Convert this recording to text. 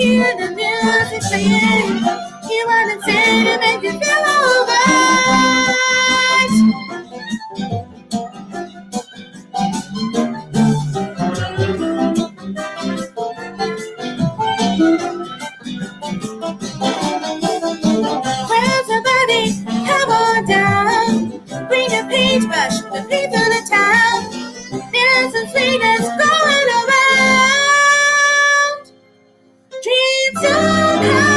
hear the music playing. You wanna say to make you feel alright. Grab somebody, come on down. Bring a paintbrush, the people in town. There's some sweetness going around. Dreams don't come.